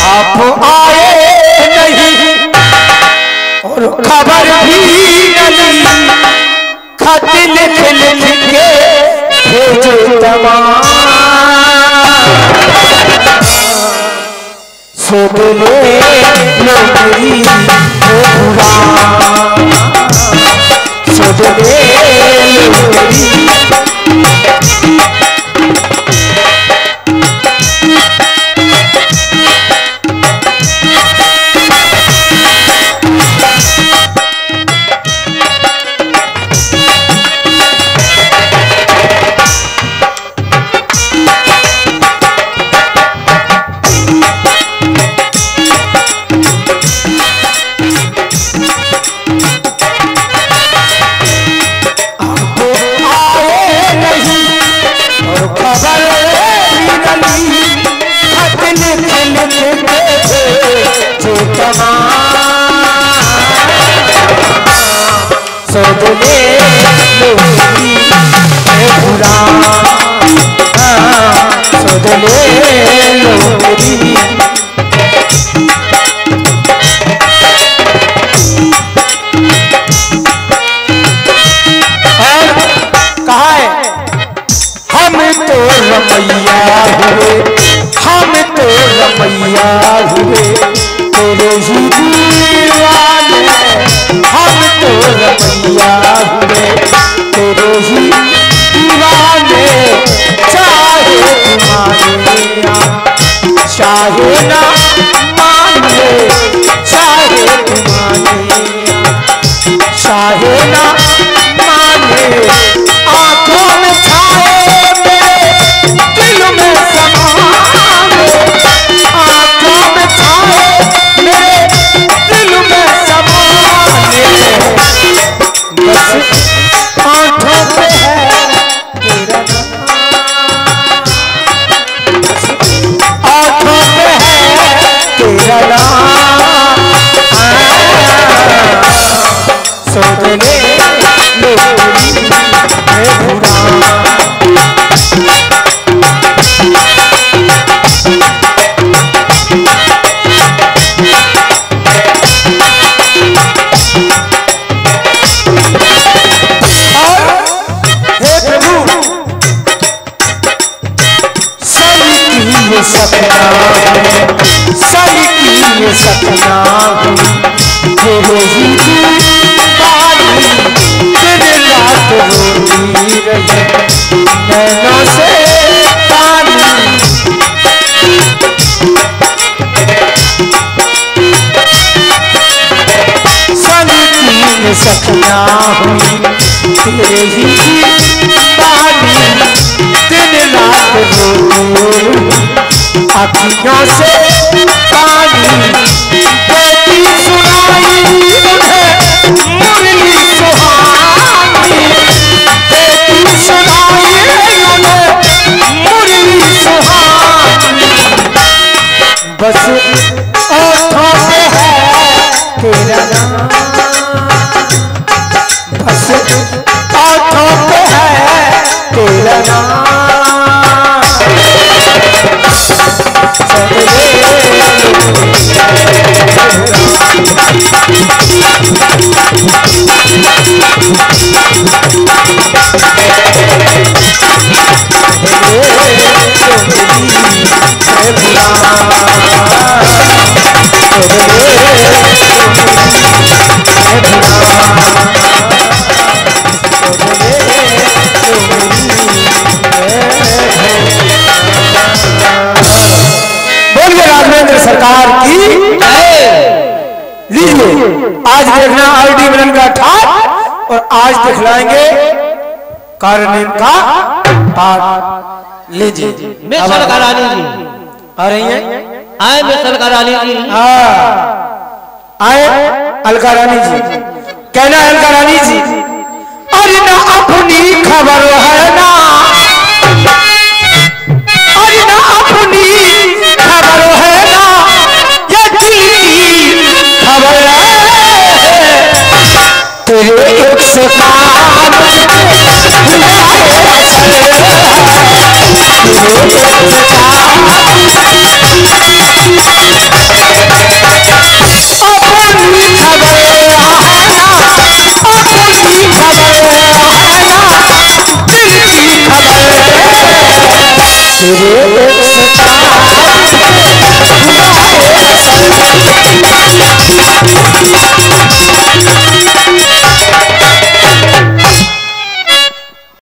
आप आए नहीं और खबर भी नहीं, खत लिख लिख के भेजे तमाम, सोदले लोमड़ी पूरा, सोदले लोमड़ी सोदले लोमड़ी पूरा, सोदले लोमड़ी कहा है हम तो रमैया हुए, हम तो रमैया हुए तेरे ही दीवाने, हम तो रमैया हुए तेरे ही दीवाने, चाहे तुम्हारे चाहे ना माने, चाहे तुम्हारे चाहे ना माने, आंखों में छाए मेरे दिल में समाने, आंखों में छाए मेरे दिल में समाने, बस आंखों पे है तेरा नाम, आंखों पे है तेरा नाम, सोदले लोमड़ी पूरा। सपना सही ये सपना तेरे ही दीवानी, दिन रात रोती रहे नैनों से पानी, सही ये सपना हुई तेरे ही दीवानी, दिन रात रोती अखियों से पानी, बेटी सुनाई उन्हें मुरली सुहानी, बेटी सुनाई उन्हें मुरली सुहानी, बस ओठों पे है तेरा नाम, बस ओठों पे है तेरा नाम, सरकार की। लीजिए आज देखना आईडी मिलन का ठाट और आज दिखलाएंगे कारनेम का पाठ। लीजिए मिसल करानी जी आ रही है, आए मिसल करानी जी, आए अलका रानी जी। कहना है अलका रानी जी, अरे ना अपनी खबर है ना, अरे ना अपनी खबर है ना, ये दिल की खबर है, तेरे एक से काम तेरे एक सतार